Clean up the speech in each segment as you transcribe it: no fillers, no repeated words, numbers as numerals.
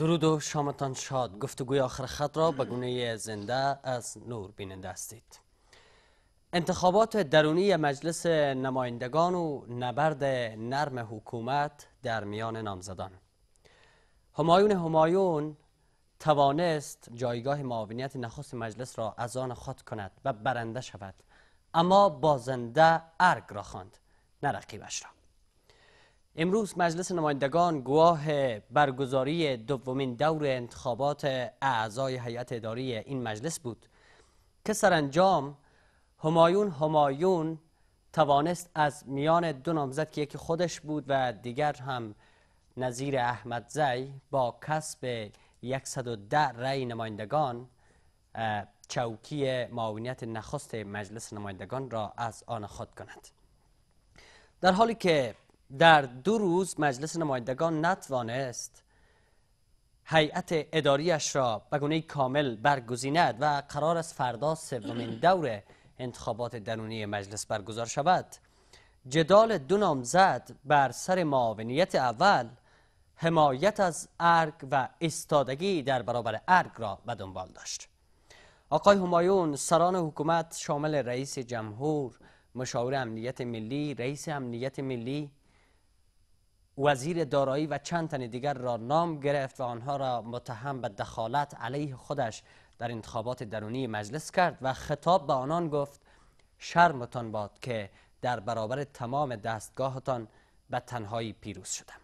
درود و شامتان شاد. گفتگوی آخر خط را به گونه زنده از نور بیننده هستید. انتخابات درونی مجلس نمایندگان و نبرد نرم حکومت در میان نامزدان. همایون توانست جایگاه معاونیت نخست مجلس را از آن خود کند و برنده شود، اما بازنده ارگ را خواند، نه رقیبش را. امروز مجلس نمایندگان گواه برگزاری دومین دور انتخابات اعضای هیئت اداری این مجلس بود که سرانجام همایون توانست از میان دو نامزد که یکی خودش بود و دیگر هم نظیر احمدزی با کسب 110 رأی نمایندگان چوکی معاونیت نخست مجلس نمایندگان را از آن خود کند. در حالی که در 2 روز مجلس نمایندگان نتوانست هیئت اداریش را به گونه کامل برگزیند و قرار است فردا سومین دور انتخابات درونی مجلس برگزار شود، جدال 2 نامزد بر سر معاونیت اول حمایت از ارگ و ایستادگی در برابر ارگ را به دنبال داشت. آقای همایون سران حکومت شامل رئیس جمهور، مشاور امنیت ملی، رئیس امنیت ملی، وزیر دارایی و چند تن دیگر را نام گرفت و آنها را متهم به دخالت علیه خودش در انتخابات درونی مجلس کرد و خطاب به آنان گفت شرمتان باد که در برابر تمام دستگاهتان به تنهایی پیروز شدم.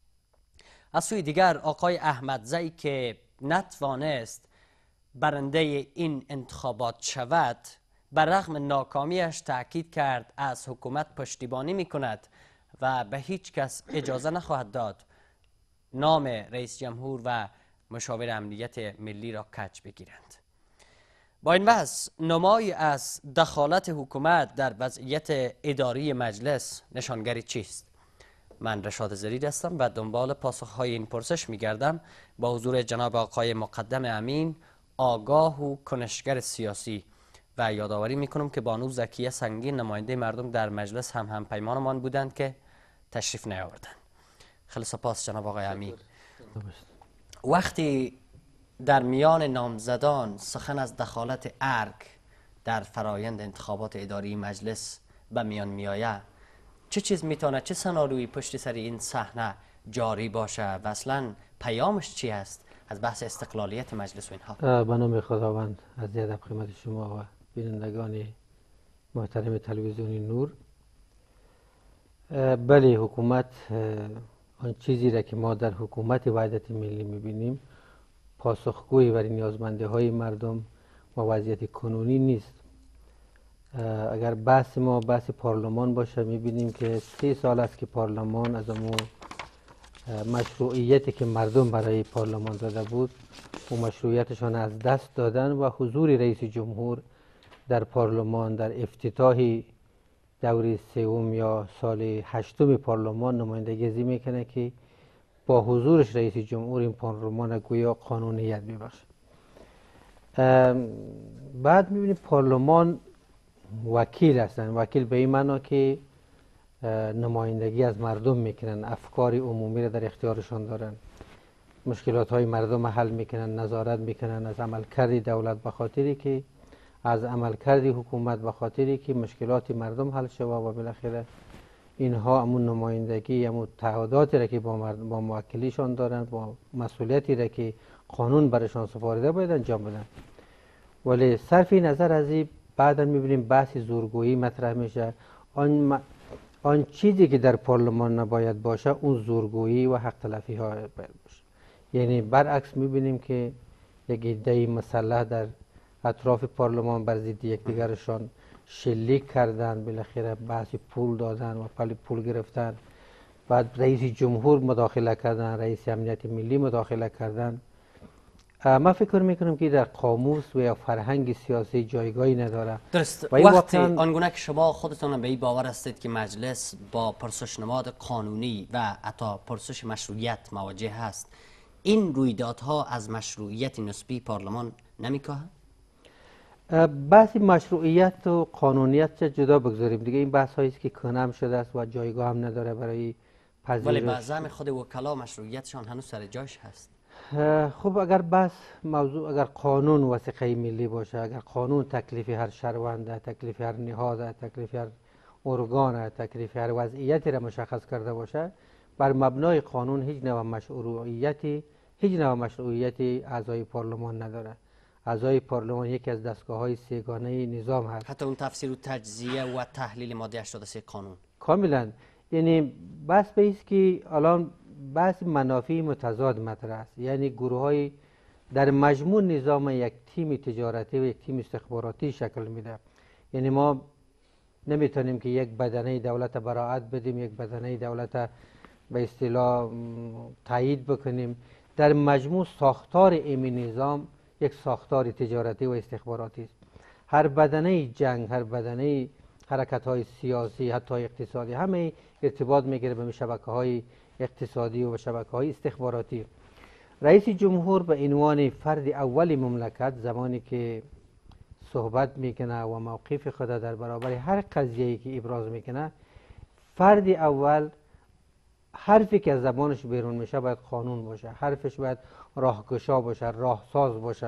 از سوی دیگر آقای احمدزی که نتوانست برنده این انتخابات شود، بر رغم ناکامیش تأکید کرد از حکومت پشتیبانی می کند و به هیچ کس اجازه نخواهد داد نام رئیس جمهور و مشاور امنیت ملی را کج بگیرند. با این وضع نمایی از دخالت حکومت در وضعیت اداری مجلس نشانگری چیست؟ من رشاد زرید هستم و دنبال پاسخهای این پرسش می‌گردم با حضور جناب آقای مقدم امین، آگاه و کنشگر سیاسی، و یادآوری میکنم که بانو زکیه سنگین نماینده مردم در مجلس هم پیمانمان بودند که تشریف نیاوردند. خیلی سپاس جناب آقای امین. وقتی در میان نامزدان سخن از دخالت ارگ در فرایند انتخابات اداری مجلس به میان میآید، چه چیز میتونه، چه سناریویی پشت سر این صحنه جاری باشه و اصلا پیامش چی است از بحث استقلالیت مجلس و اینها؟ به نام خداوند، عرض ادب خدمت شما و بینندگان محترم تلویزیون نور. بله، حکومت آن چیزی را که ما در حکومت وحدت ملی میبینیم پاسخگوی برای نیازمنده های مردم و وضعیت کنونی نیست. اگر بحث ما بحث پارلمان باشه، میبینیم که 3 سال است که پارلمان از امو مشروعیتی که مردم برای پارلمان داده بود و مشروعیتشان از دست دادن و حضور رئیس جمهور در پارلمان در افتتاح دوره 3 یا سال 8 پارلمان نمایندگی میکنه که با حضورش رئیس جمهور این پارلمان گویا قانونیت میبخشه. بعد میبینیم پارلمان وکیل هستن، وکیل به این معنا که نمایندگی از مردم میکنن، افکار عمومی را در اختیارشان دارن، مشکلات های مردم حل میکنن، نظارت میکنن از عملکرد دولت، به خاطری که از عملکرد حکومت، به خاطری که مشکلات مردم حل شود و بالاخره اینها همون نمایندگی، همون تعهداتی را که با موکلیشان دارن، با مسئولیتی را که قانون برشان سپارده باید انجام بدن. ولی صرف نظر از این بعدا میبینیم بحث زورگویی مطرح میشه. آن چیزی که در پارلمان نباید باشه اون زورگویی و حق تلفی ها باید باشه. یعنی برعکس میبینیم که یک عده مسلح در اطراف پارلمان بر ضد یکدیگرشان شلیک کردن، بالاخره بحث پول دادن و پول گرفتن، بعد رئیس جمهور مداخله کردن، رئیس امنیت ملی مداخله کردن. من فکر میکنم که در قاموس و یا فرهنگ سیاسی جایگاهی نداره. درست. وقتی آنگونه که شما خودتون به این باور هستید که مجلس با پرسشنماد قانونی و حتی پرسش مشروعیت مواجه هست، این رویدادها از مشروعیت نسبی پارلمان نمیکاهند؟ بحث مشروعیت و قانونیت جدا بگذاریم دیگه. این بحث هایی است که کنم شده است و جایگاه هم نداره برای پذیرش. ولی به زعم خود وکلا مشروعیتشان هنوز سر جاش هست. خب اگر بس موضوع اگر قانون وثیقه ملی باشه، اگر قانون تکلیف هر شهروند، تکلیف هر نهاد، تکلیف هر ارگان، تکلیف هر وضعیتی را مشخص کرده باشه، بر مبنای قانون هیچ نوع مشروعیتی اعضای پارلمان نداره. اعضای پارلمان یکی از دستگاه‌های سه‌گانه نظام هست. حتی اون تفسیر و تجزیه و تحلیل ماده 83 قانون کاملا. یعنی بس به است که الان بحث منافع متضاد مطرح است. یعنی گروه‌های در مجموع نظام یک تیم تجارتی و یک تیم استخباراتی شکل میده. یعنی ما نمیتونیم که یک بدنه دولت براعت بدیم، یک بدنه دولت به اصطلاح تایید بکنیم. در مجموع ساختار این نظام یک ساختار تجارتی و استخباراتی است. هر بدنه جنگ، هر بدنه حرکت‌های سیاسی، حتی اقتصادی، همه ارتباط میگیره به شبکه‌های اقتصادی و به شبکه‌های استخباراتی. رئیس جمهور به عنوان فرد اول مملکت زمانی که صحبت میکنه و موقف خود در برابر هر قضیه‌ای که ابراز میکنه، فرد اول حرفی که از زبانش بیرون میشه باید قانون باشه، حرفش باید راهگشا باشه، راهساز باشه،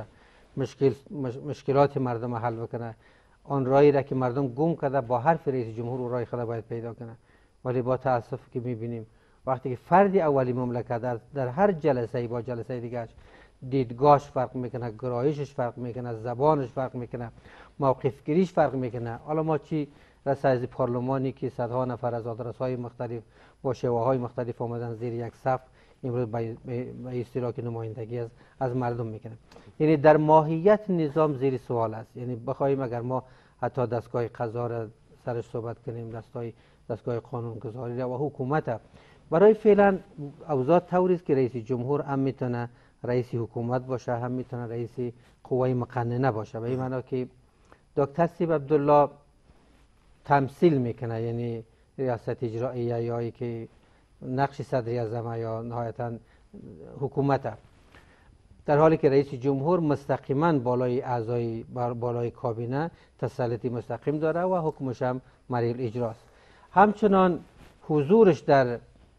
مشکلات مردم حل بکنه. آن راهی را که مردم گم کرده با حرف رئیس جمهور و راه خود باید پیدا کنه. ولی با تاسف که میبینیم وقتی که فرد اولی مملکت در هر جلسه با جلسه دیگه دیدگاهش فرق میکنه، گرایشش فرق میکنه، زبانش فرق میکنه، موقف گیریش فرق میکنه. حالا ما چی رسای پارلمانی که صدها نفر از آدرس‌های مختلف با شیوه‌های مختلف آمدن زیر یک صف امروز به اصطلاح که نمایندگی از مردم میکنه. یعنی در ماهیت نظام زیر سوال است. یعنی بخوایم اگر ما حتی دستگاه قضا را سرش صحبت کنیم، دستگاه قانونگذاری را و حکومت، برای فعلا اوضاع طوری است که رئیس جمهور هم میتونه رئیس حکومت باشه، هم میتونه رئیس قوه مقننه باشه. به این معنی که دکتر سیب عبدالله تمثیل میکنه، یعنی ریاست اجراییه یا که نقش صدر اعظم یا نهایتا حکومت، در حالی که رئیس جمهور مستقیما بالای اعضای بالای کابینه تسلطی مستقیم داره و حکمش هم مری الاجراست. همچنان حضورش در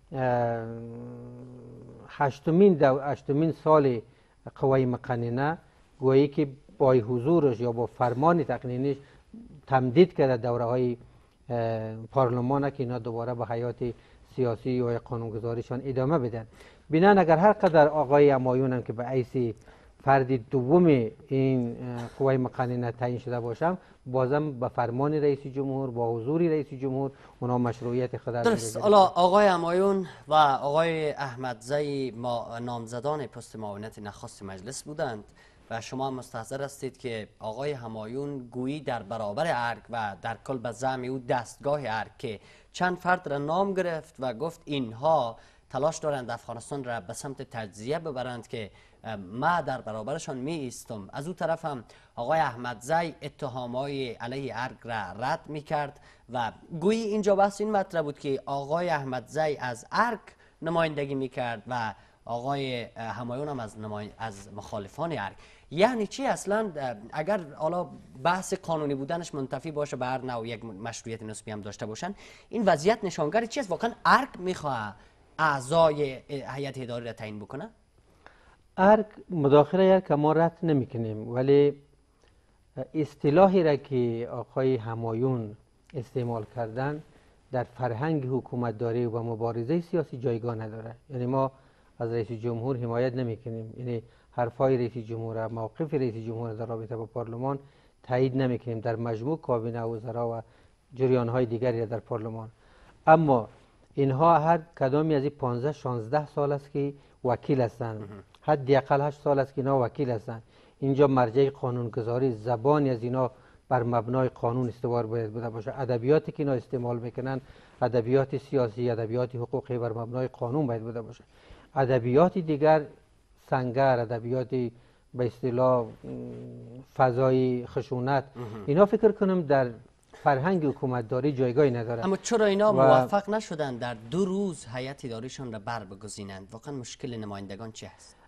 هشتمین سال قوه مقننه گویی که با حضورش یا با فرمان تقنینیش تمدید کرده دوره های پارلمان که اینا دوباره به حیات سیاسی و قانونگذاریشان ادامه بدن. بنابراین اگر هر قدر آقای همایون هم که به حیث فرد دوم این قوه مقننه تعیین شده باشم، بازم به فرمان رئیس جمهور با حضور رئیس جمهور اونا مشروعیت خود درست. حالا آقای همایون و آقای احمدزی نامزدان پست معاونت نخست مجلس بودند و شما مستحضر هستید که آقای همایون گویی در برابر ارگ و در کل به زعم او دستگاه ارگ که چند فرد را نام گرفت و گفت اینها تلاش دارند افغانستان را به سمت تجزیه ببرند که ما در برابرشان می ایستم. از او طرف هم آقای احمدزی اتهامای علیه ارگ را رد می کرد و گویی اینجا بحث این مطرح بود که آقای احمدزی از ارگ نمایندگی می کرد و آقای همایون هم از مخالفان ارگ. یعنی چی اصلا؟ اگر حالا بحث قانونی بودنش منتفی باشه به هر نوع یک مشروعیت نسبی هم داشته باشن، این وضعیت نشانگر چی است؟ واقعا ارگ میخواه اعضای هیئت اداری را تعیین بکنه؟ ارگ مداخله که ما رد نمیکنیم، ولی اصطلاحی را که آقای همایون استعمال کردن در فرهنگ حکومتداری و مبارزه سیاسی جایگاه نداره. یعنی ما از رئیس جمهور حمایت نمیکنیم، یعنی حرفای رئیس جمهور، موقف رئیس جمهور در رابطه با پارلمان تایید نمیکنیم در مجموع کابینه وزرا و جریان‌های دیگری در پارلمان. اما اینها هر کدامی از این 15-16 سال است که وکیل هستند، حداقل 8 سال است که اینا وکیل هستند. اینجا مرجع قانونگذاری، زبانی از اینا بر مبنای قانون استوار باید بوده باشه. ادبیاتی که اینا استعمال میکنن ادبیات سیاسی، ادبیات حقوقی بر مبنای قانون باید بوده باشه. ادبیات دیگر سنگر، ادبیات به اصطلاح فضای خشونت، اینا فکر کنم در فرهنگ حکومتداری جایگاهی نداره. اما چرا اینا موفق نشدن در 2 روز هیئت اداریشان را بر بگزینند؟ واقعا مشکل نمایندگان چه است؟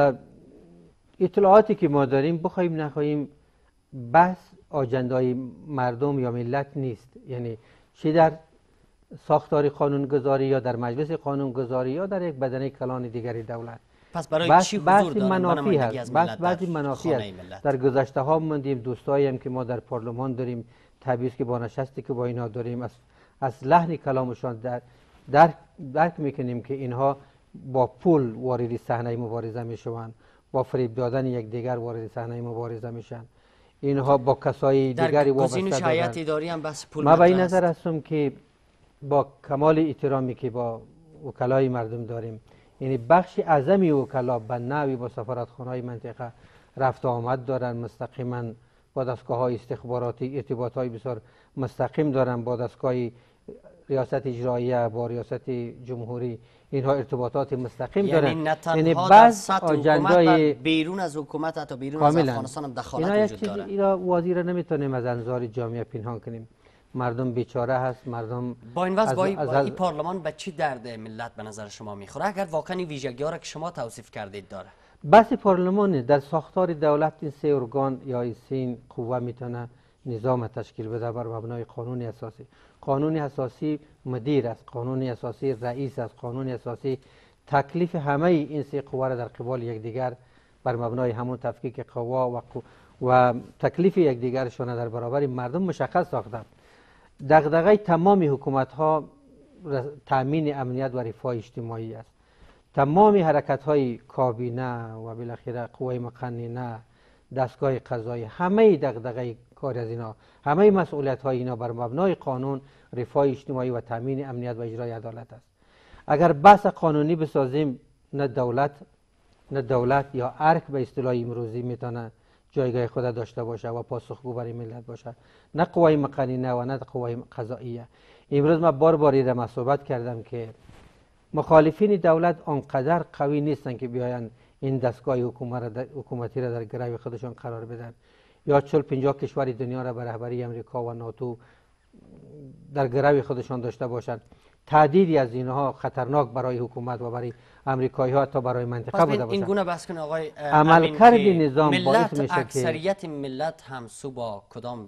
اطلاعاتی که ما داریم بخوایم نخواهیم بحث آجندای مردم یا ملت نیست. یعنی چه در ساختار قانونگذاری یا در مجلس قانونگذاری یا در یک بدنه کلان دیگری دولت، پس برای چی حضور دارن منافی هست، بعضی منافی هست. در گذشته ها موندیم، دوستایی هم که ما در پارلمان داریم، طبیعی که با نشستی که با اینا داریم از لحن کلامشان درک میکنیم که اینها با پول وارد صحنه مبارزه میشوند، با فریب دادن یکدیگر وارد صحنه مبارزه میشن. اینها با کسای دیگری وابسته در هیئت اداری هم بس پول ما به این نظر هستم که با کمال احترامی که با وکلای مردم داریم، یعنی بخش اعظمی وکلا به نوعی با سفارتخانه‌های منطقه رفت و آمد دارن، مستقیما با دستگاه‌های استخباراتی ارتباطات بسیار مستقیم دارن، با دستگاه ریاست اجراییه، با ریاست جمهوری اینها ارتباطات مستقیم دارن. یعنی نه تنها در سطح حکومت، بیرون از حکومت، حتی بیرون از افغانستان هم دخالت وجود داره. اینا وزیر نمیتونیم از انظار جامعه پنهان کنیم. مردم بیچاره هست. مردم با این وضع با این پارلمان به چی درد ملت به نظر شما میخوره اگر واقعا ویژگی‌ها را که شما توصیف کردید داره؟ بس پارلمان در ساختار دولت این سه ارگان یا این سه قوه میتونه نظام تشکیل بده بر مبنای قانون اساسی. قانون اساسی مدیر است، قانون اساسی رئیس است، قانون اساسی تکلیف همه این سه قوه را در قبال یکدیگر بر مبنای همون تفکیک قوا و تکلیف یکدیگرشان در برابر مردم مشخص ساخته. دغدغه تمام حکومت ها تامین امنیت و رفاه اجتماعی است. تمام حرکت های کابینه و بالاخره قوه مقننه، دستگاه قضایی، همه دغدغه کار از اینا، همه مسئولیت های اینا بر مبنای قانون، رفاه اجتماعی و تامین امنیت و اجرای عدالت است. اگر بحث قانونی بسازیم، نه دولت یا ارک به اصطلاح امروزی میتونه جایگاه خود داشته باشه و پاسخگو برای ملت باشه، نه قوه مقننه و نه قوه قضاییه. امروز من بار را صحبت کردم که مخالفین دولت آنقدر قوی نیستن که بیاین این دستگاه حکومتی را در گروه خودشون قرار بدن یا 40-50 کشور دنیا را به رهبری امریکا و ناتو در گروه خودشان داشته باشند. تعدیدی از اینها خطرناک برای حکومت و برای امریکایی ها تا برای منطقه بوده باشند. این گونه بحث کن آقای عملکرد نظام باعث میشه که اکثریت ملت همسو با کدام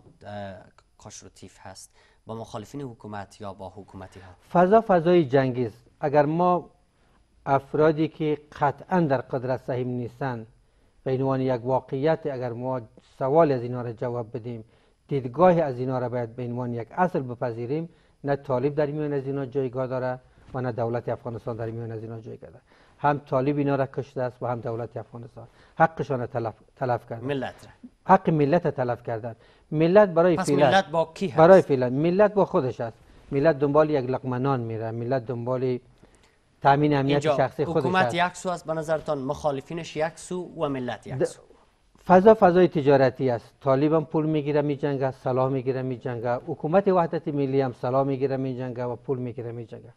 قشر هست؟ با مخالفین حکومت یا با حکومتی ها؟ فضای جنگی است. اگر ما افرادی که قطعا در قدرت سهیم نیستند به عنوان یک واقعیت، اگر ما سوال از اینا را جواب بدیم، دیدگاه از اینا را باید به عنوان یک اصل بپذیریم، نه طالب در میان از اینا جایگاه داره و نه دولت افغانستان در میان از اینا جایگاه داره. هم طالب اینا را کشته است و هم دولت افغانستان حقشان را تلف کرد. حق ملت تلف کردن. ملت برای ملت با کی هست؟ برای فعلا ملت با خودش است. ملت دنبال یک لقمه نان میره، ملت دنبال تامین امنیت شخصی خودش است. حکومت یک سو است به نظرتان، مخالفینش یک سو و ملت یک سو؟ فضای تجارتی است. طالب هم پول میگیره میجنگه، سلاح میگیره میجنگه، حکومت وحدت ملی هم سلاح میگیره میجنگه و پول میگیره میجنگه.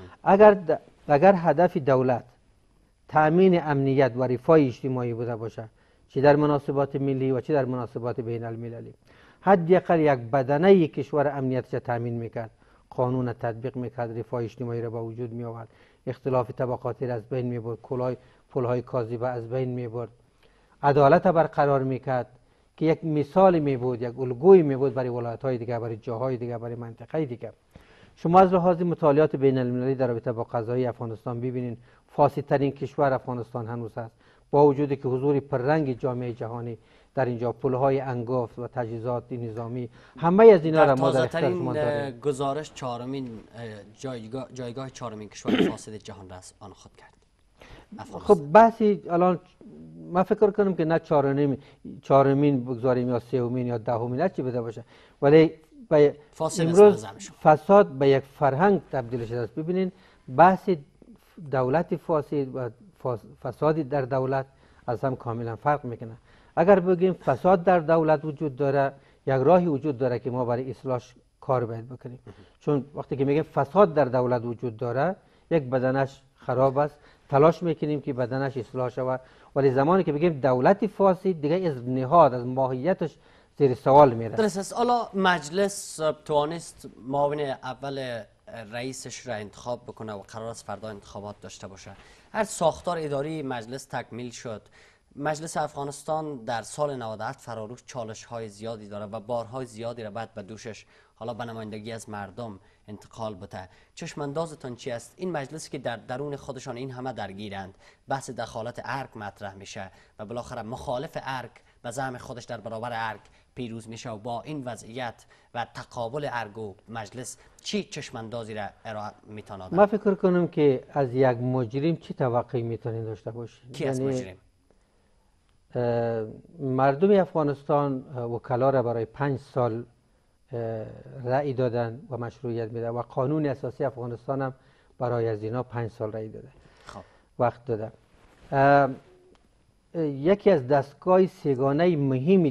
اگر هدف دولت تامین امنیت و رفاه اجتماعی بوده باشه، چه در مناسبات ملی و چه در مناسبات بین المللی، حداقل یک بدنه یک کشور امنیتش تامین میکرد، قانون تطبیق میکرد، رفاه اجتماعی را به وجود می آورد، اختلاف طبقاتی را از بین میبرد، پلهای کاذبه از بین میبرد، عدالت برقرار میکرد که یک مثال میبود، یک الگوی میبود برای ولایت‌های دیگه، برای جاهای دیگه، برای منطقه دیگه. شما از لحاظ مطالعات بین المللی در رابطه با قضایی افغانستان ببینید، فاسدترین کشور افغانستان هنوز است، با وجودی که حضور پررنگ جامعه جهانی در اینجا، پلهای انگفت و تجهیزات نظامی، همه از اینا را ما در اختیار ما داریم. گزارش جایگاه چهارمین کشور فاسد جهان را آن خود کرد. خب بحثی الان من فکر کنم که نه چهارمین بگذاریم یا سومین یا دهمین، نه چی بده باشه، ولی امروز فساد به یک فرهنگ تبدیل شده است. ببینید بحث دولت فاسد و فسادی در دولت از هم کاملا فرق میکنه. اگر بگیم فساد در دولت وجود داره، یک راهی وجود داره که ما برای اصلاحش کار باید بکنیم. چون وقتی که میگیم فساد در دولت وجود داره، یک بدنش خراب است، تلاش میکنیم که بدنش اصلاح شود، ولی زمانی که بگیم دولت فاسد، دیگه از نهاد، از ماهیتش زیر سوال میره. درست است. حالا مجلس توانست معاون اول رئیسش را انتخاب بکنه و قرار است فردا انتخابات داشته باشه. هر ساختار اداری مجلس تکمیل شد. مجلس افغانستان در سال 97 فراروش چالش های زیادی داره و بارهای زیادی را بعد به دوشش حالا به نمایندگی از مردم انتقال بده. چشم اندازتان چی است؟ این مجلسی که در درون خودشان این همه درگیرند، بحث دخالت ارگ مطرح میشه و بالاخره مخالف ارگ به زعم خودش در برابر ارگ پیروز میشه و با این وضعیت و تقابل ارگ و مجلس چی چشم اندازی را ارائه میتونه؟ ما فکر کنم که از یک مجرم چی توقعی میتونین داشته باشین؟ کی از مجرم؟ مردم افغانستان وکلا را برای 5 سال رأی دادن و مشروعیت میده و قانون اساسی افغانستان هم برای از اینا 5 سال رأی داده. خب وقت داده. یکی از دستگاه سگانه مهمی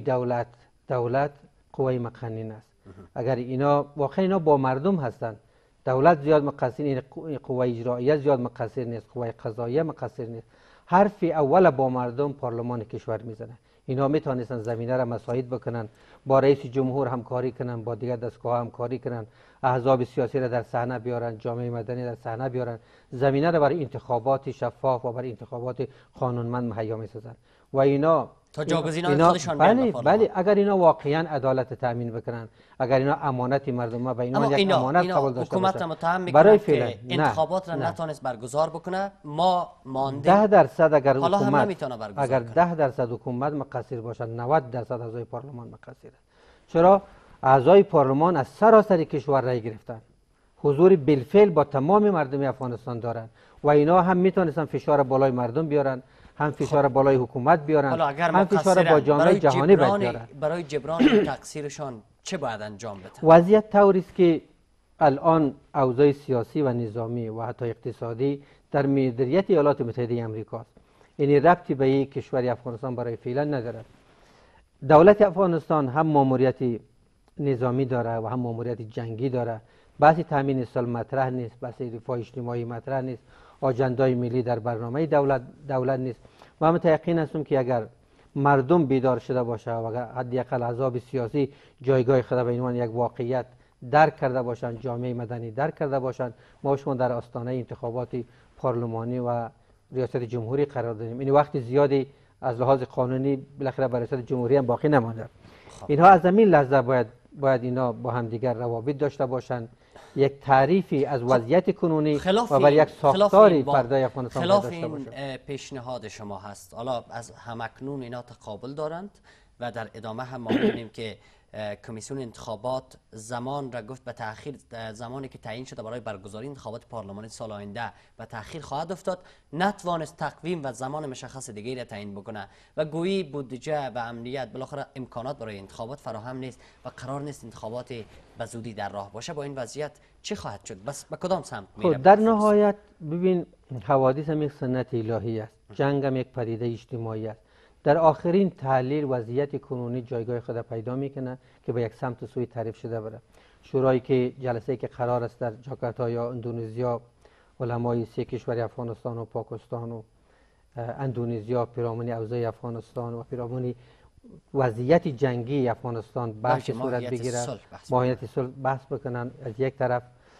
دولت قوه مقننه است. اگر اینا واقعا اینا با مردم هستند، دولت زیاد مقصر نیست، قوه اجراییه زیاد مقصر نیست، قوه قضاییه مقصر نیست. حرف اول با مردم پارلمان کشور میزنه. اینا میتونستن زمینه را مساعد بکنن، با رئیس جمهور همکاری کنن، با دیگر دستگاه همکاری کنن، احزاب سیاسی را در صحنه بیارن، جامعه مدنی در صحنه بیارن، زمینه را برای انتخابات شفاف و برای انتخابات قانونمند مهیا میسازن. و اینا تا جاگزینان خودشان بله اگر اینا واقعا عدالت تامین بکنن، اگر اینا امانت مردم به اینا یک امانت قبول داشته حکومت باشن، متهم برای میکنن که انتخابات را نتونست برگزار بکنه، ما ماندیم 10% اگر حالا هم حکومت نمیتونه برگزار اگر کنه. 10% حکومت مقصر باشد، 90% اعضای پارلمان مقصر است. چرا؟ اعضای پارلمان از سراسر کشور رای گرفتن، حضور بالفعل با تمام مردم افغانستان دارن و اینا هم میتونستن فشار بالای مردم بیارن، هم فشار بالای حکومت بیارن، هم فشار با جامعه جهانی بیارن. برای جبران تقصیرشان چه باید انجام بدن؟ وضعیت طوری است که الان اوضاع سیاسی و نظامی و حتی اقتصادی در مدیریت ایالات متحده آمریکا است. یعنی ربطی به یک کشور افغانستان برای فعلا ندارد. دولت افغانستان هم ماموریت نظامی داره و هم ماموریت جنگی داره. بحث تامین اصل مطرح نیست، بحث رفاه اجتماعی مطرح نیست، آجندای ملی در برنامه دولت نیست. و متأکد هستم که اگر مردم بیدار شده باشه و اگر حداقل احزاب سیاسی جایگاه خود به عنوان یک واقعیت درک کرده باشند، جامعه مدنی درک کرده باشند، ما شما در آستانه انتخابات پارلمانی و ریاست جمهوری قرار داریم. این وقت زیادی از لحاظ قانونی بالاخره برای ریاست جمهوری هم باقی نمانده. اینها از همین لحظه باید اینا با هم دیگر روابط داشته باشند، یک تعریفی از وضعیت کنونی و بر یک ساختاری فردای افغانستان داشته باشند. خلاف این پیشنهاد شما هست. حالا از همکنون اینا تقابل دارند و در ادامه هم ما می‌بینیم که کمیسیون انتخابات زمان را گفت به تأخیر، زمانی که تعیین شده برای برگزاری انتخابات پارلمانی سال آینده به تأخیر خواهد افتاد، نتوانست تقویم و زمان مشخص دیگری را تعیین بکنه و گویی بودجه و امنیت بالاخره امکانات برای انتخابات فراهم نیست و قرار نیست انتخابات به زودی در راه باشه. با این وضعیت چه خواهد شد؟ بس به کدام سمت میره؟ در نهایت ببین، حوادث هم یک سنت الهی است، جنگ هم یک پدیده اجتماعی است. در آخرین تحلیل وضعیت کنونی جایگاه خود پیدا میکنه که به یک سمت سوی تعریف شده بره. شورایی که جلسه که قرار است در جاکارتا یا اندونزیا، علمای 3 کشور افغانستان و پاکستان و اندونزیا پیرامون اوضاع افغانستان و پیرامون وضعیت جنگی افغانستان بحث صورت بگیره، ماهیت صلح بحث بکنن. از یک طرف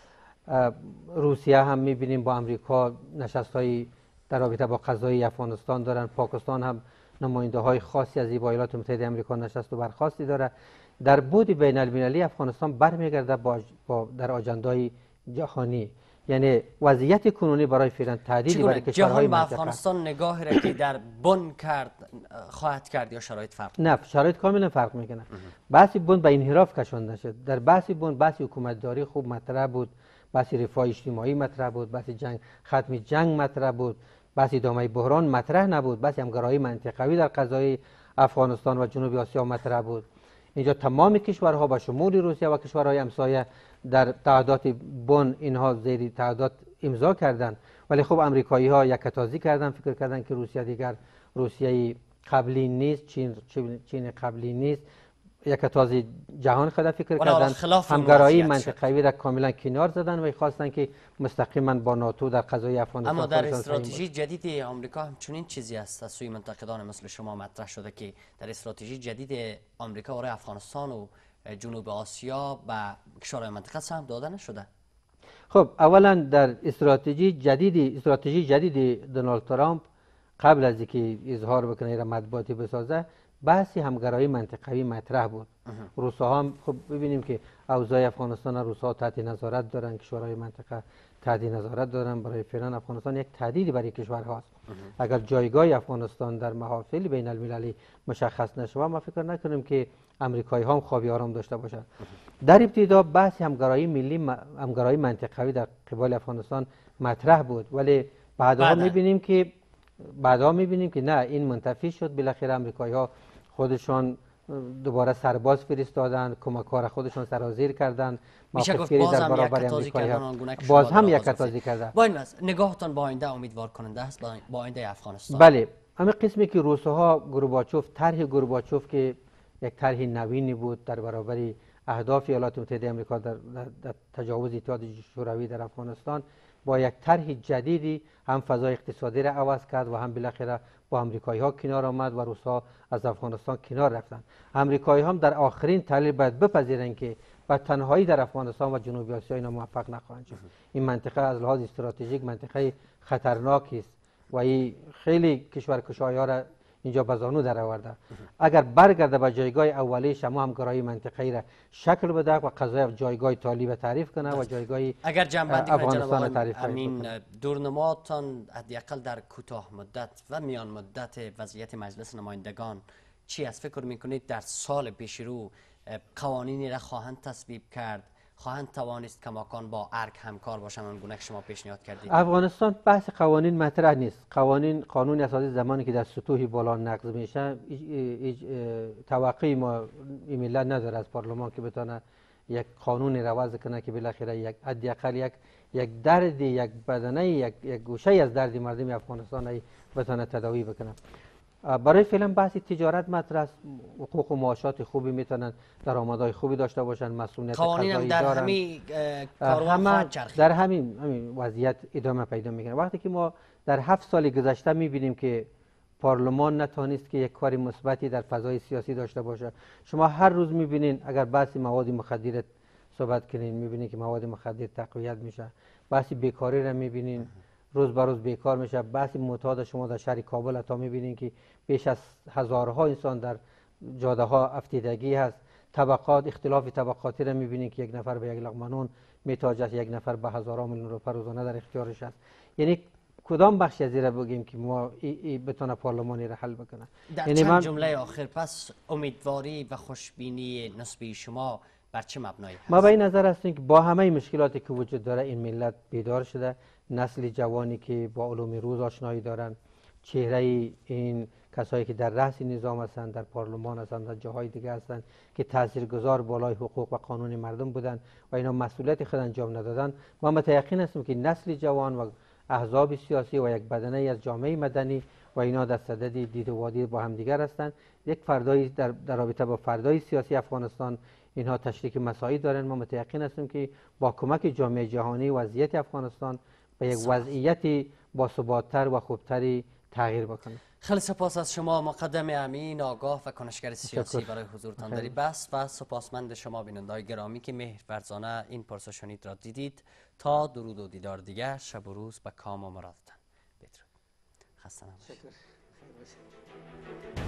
روسیه هم میبینیم با امریکا نشست‌های در رابطه با قضایی افغانستان دارن، پاکستان هم نماینده های خاصی از ایالات متحده آمریکا نشست و برخاستی داره. در بعد بین المللی افغانستان برمیگرده در آجندای جهانی. یعنی وضعیت کنونی برای فعلا تهدیدی برای کشورهای منطقه. افغانستان نگاهی را که در بن کرد خواهد کرد یا شرایط فرق؟ نه، شرایط کاملا فرق میکنه. بحث بن به انحراف کشانده شد. در بحث بن بحث حکومتداری خوب مطرح بود، بحث رفاه اجتماعی مطرح بود، بحث ختم جنگ مطرح بود، بحث ادامه بحران مطرح نبود، بحث همگرایی منطقوی در قضای افغانستان و جنوب آسیا مطرح بود. اینجا تمام کشورها با شمول روسیه و کشورهای همسایه در تعهدات بن اینها زیر تعهدات امضا کردند، ولی خب امریکایی ها یکتازی کردن، فکر کردن که روسیه دیگر روسیه قبلی نیست، چین قبلی نیست، یکتازی جهان خود فکر کردن، همگرایی منطقوی را کاملا کنار زدن و خواستن که مستقیما با ناتو در قضای افغانستان. اما در استراتژی جدید آمریکا هم چنین چیزی است از سوی منتقدان مثل شما مطرح شده که در استراتژی جدید آمریکا برای افغانستان و جنوب آسیا و کشورهای منطقه سهم داده نشده. خب اولا در استراتژی جدید دونالد ترامپ قبل از اینکه اظهار بکنه را مطبوعاتی بسازه بحثی همگرایی منطقوی مطرح بود. روس‌ها هم خب ببینیم که اوضاع افغانستان روس‌ها تحت نظارت دارن، کشورهای منطقه تحت نظارت دارن. برای فعلا افغانستان یک تهدیدی برای کشورهاست. اگر جایگاه افغانستان در محافل بین المللی مشخص نشه، ما فکر نکنیم که امریکایی ها هم خوابی آرام داشته باشند. در ابتدا بحث همگرایی ملی همگرایی منطقوی در قبال افغانستان مطرح بود، ولی بعدها می‌بینیم که نه، این منتفی شد. بالاخره امریکایی ها خودشان دوباره سرباز فرستادن، کمک‌ها خودشان سرازیر کردند. موقفگیری در برابر امریکایی باز هم یک کتازی کردن. با این وضع نگاهتان با آینده امیدوار کننده است، با آینده افغانستان؟ بله، همین قسمی که روس‌ها گورباچوف، طرح گورباچوف که یک طرح نوینی بود در برابر اهداف ایالات متحده آمریکا در تجاوز اتحاد شوروی در افغانستان، با یک طرح جدیدی هم فضای اقتصادی را عوض کرد و هم بالاخره با امریکایی ها کنار آمد و روس‌ها از افغانستان کنار رفتند. امریکایی هم در آخرین تحلیل باید بپذیرند که با تنهایی در افغانستان و جنوبی آسیا اینا موفق نخواهند شد. این منطقه از لحاظ استراتژیک منطقه خطرناکی است و این خیلی کشورکشایی‌ها را اینجا به زانو در آورده. اگر برگرده به جایگاه اولیش، اما همگرایی منطقه‌ای را شکل بده و قضای جایگاه طالب تعریف کنه و جایگاه اگر جنبندی کنید جناب تعریف امین، دورنماتان حداقل در کوتاه مدت و میان مدت وضعیت مجلس نمایندگان چی است؟ فکر میکنید در سال پیش رو قوانینی را خواهند تصویب کرد، خواهند توانست کماکان با ارگ همکار باشند آنگونه که شما پیشنهاد کردید؟ افغانستان بحث قوانین مطرح نیست. قانون اساسی زمانی که در سطوح بالا نقض میشه، توقعی ما این ملت نداره از پارلمان که بتونه یک قانون را وضع کنه که بالاخره یک حداقل یک درد، یک بدنه، یک گوشه از درد مردم افغانستان بتونه تداوی بکنه. برای فعلا بحث تجارت مطرح است. حقوق و معاشات خوبی میتونن، درآمدهای خوبی داشته باشن، مسئولیت قضایی دارن. در همین وضعیت ادامه پیدا میکنه. وقتی که ما در 7 سال گذشته میبینیم که پارلمان نتونست که یک کار مثبتی در فضای سیاسی داشته باشه. شما هر روز میبینین اگر بحث مواد مخدر صحبت کنین، میبینین که مواد مخدر تقویت میشه. بحث بیکاری را میبینین، روز به روز بیکار میشه. بحث معتاد شما در شهر کابل تا میبینین که بیش از هزارها انسان در جاده ها افتیدگی هست. طبقات، اختلاف طبقاتی را میبینین که یک نفر به یک لقمه نان میتاجد، یک نفر به هزاران میلیون روپیه روزانه در اختیارش است. یعنی کدام بخش از این بگیم که ما بتونه پارلمانی را حل بکنه؟ در یعنی چند جمله آخر، پس امیدواری و خوشبینی نسبی شما بر چه مبنایی هست؟ ما به این نظر هستیم که با همه مشکلاتی که وجود داره این ملت بیدار شده. نسل جوانی که با علوم روز آشنایی دارن، چهره این کسایی که در رأس نظام هستند، در پارلمان هستند، در جاهای دیگه هستند که تاثیرگذار بالای حقوق و قانون مردم بودن و اینا مسئولیت خود انجام ندادن، ما متأکد هستیم که نسل جوان و احزاب سیاسی و یک بدنه از جامعه مدنی و اینا در صدد دید و وادی با هم دیگر هستند. یک فردایی در رابطه با فردای سیاسی افغانستان اینها تشریک مساعی دارن. ما متأکد هستیم که با کمک جامعه جهانی وضعیت افغانستان به یک وضعیت باثبات‌تر و خوبتری تغییر بکنه. خیلی سپاس از شما مقدم امین، آگاه و کنشگر سیاسی برای حضورتان در بحث و سپاسمند شما بینندگان گرامی که مهرورزانه این پرسشونیت را دیدید. تا درود و دیدار دیگر، شب و روز به کام و مرادتان. بدرود. خسته نباشید.